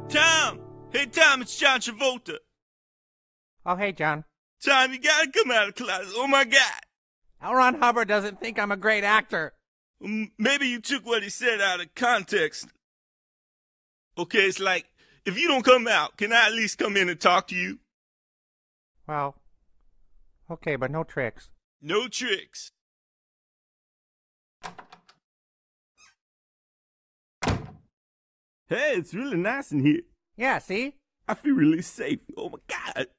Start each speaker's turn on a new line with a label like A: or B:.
A: Tom! Hey, Tom, it's John Travolta.
B: Oh, hey, John.
A: Tom, you gotta come out of the closet. Oh, my God.
B: L. Ron Hubbard doesn't think I'm a great actor.
A: Maybe you took what he said out of context. Okay, it's like, if you don't come out, can I at least come in and talk to you?
B: Well, okay, but no tricks.
A: No tricks. Hey, it's really nice in here.
B: Yeah, see?
A: I feel really safe. Oh, my God.